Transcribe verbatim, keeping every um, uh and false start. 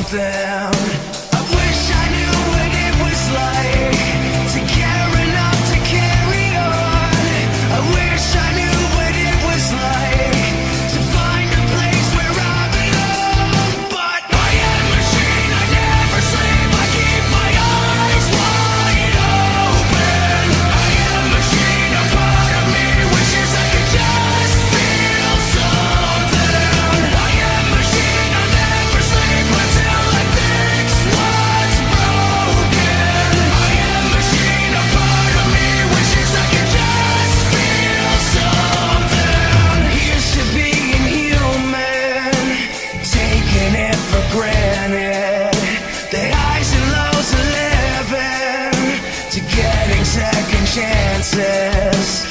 something. I wish I knew what it was like to care enough to carry on. I wish I knew what it was like to find a place where I belong. But I am a machine, I never sleep, I keep my eyes wide open. I am a machine, a part of me wishes I could just feel something. I am a machine, I never sleep until I fix what's broken. I am a machine, a part of me wishes I could just feel something. Here's to being human, taking it for granted. The highs and lows of living, to getting second chances.